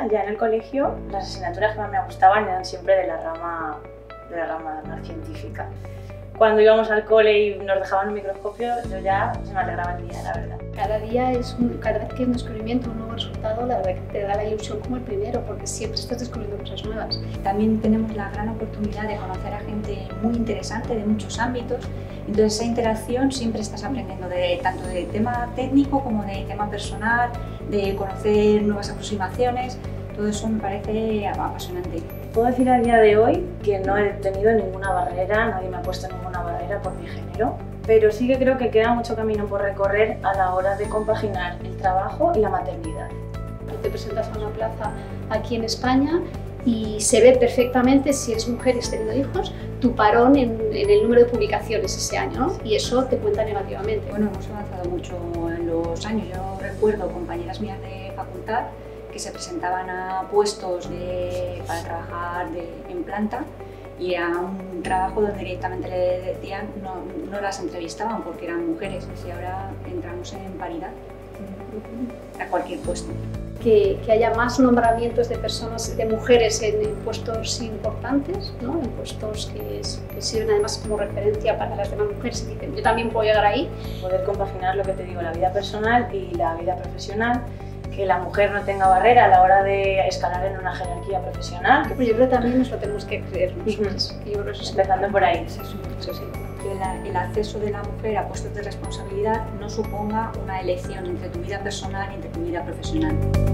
ya en el colegio, las asignaturas que más me gustaban eran siempre de la rama más científica. Cuando íbamos al cole y nos dejaban un microscopio, yo ya se me alegraba el día, la verdad. Cada vez que hay un descubrimiento, un nuevo resultado, la verdad que te da la ilusión como el primero, porque siempre estás descubriendo cosas nuevas. También tenemos la gran oportunidad de conocer a gente muy interesante de muchos ámbitos, entonces esa interacción siempre estás aprendiendo tanto de tema técnico como de tema personal, de conocer nuevas aproximaciones, todo eso me parece apasionante. Puedo decir a día de hoy que no he tenido ninguna barrera, nadie me ha puesto ninguna barrera por mi género, pero sí que creo que queda mucho camino por recorrer a la hora de compaginar el trabajo y la maternidad. Tú te presentas a una plaza aquí en España y se ve perfectamente, si eres mujer y has tenido hijos, tu parón en el número de publicaciones ese año, ¿no? Y eso te cuenta negativamente. Bueno, hemos avanzado mucho en los años. Yo recuerdo compañeras mías de facultad que se presentaban a puestos para trabajar en planta y a un trabajo donde directamente le decían, no las entrevistaban porque eran mujeres, y ahora entramos en paridad a cualquier puesto. Que haya más nombramientos de personas, de mujeres en puestos importantes, ¿no? En puestos que sirven además como referencia para las demás mujeres y dicen, yo también puedo llegar ahí. Poder compaginar lo que te digo, la vida personal y la vida profesional, que la mujer no tenga barrera a la hora de escalar en una jerarquía profesional. Pues yo creo que también nos lo tenemos que creer nosotros. Empezando por ahí. Sí. Que el acceso de la mujer a puestos de responsabilidad no suponga una elección entre tu vida personal y entre tu vida profesional.